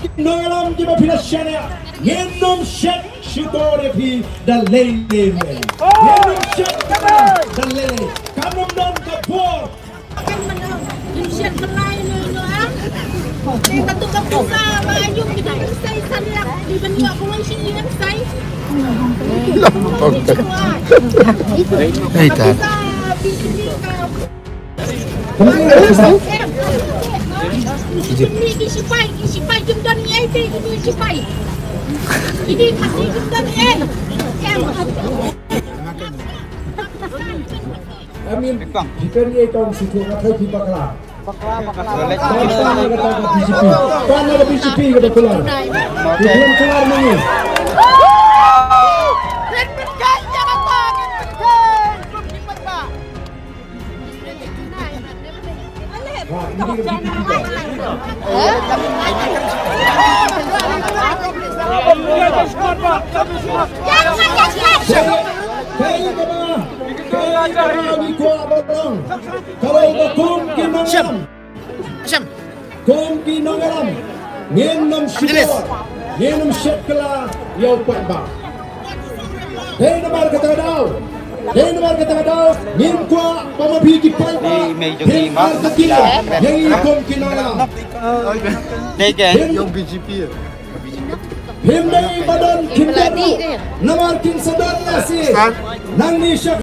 Noelam di Mapinashania, Yenom Shet, Shitorepi, the Lady. Yenom Shet, the Lady. Come on, don't go poor. Shet, the Lady. Kita tukar pisa, ayuh kita. Saya sangat di benua Malaysia ini saya. Isipai jumdan ni itu isipai. Ini kasih jumdan ni. Amin. Jika ni kau situ kau pergi bakla. Bakla. Kau ada PCP kau keluar. Belum keluar ni. Yenom Shekla Yau Patba. Hei nomor kata daw. Nim kwa pamabigi pa. Hei arkatia. Hei kom kinala. Yung BGP. Him dai badan kindaru. Namar kin sadar nasi. Nang ni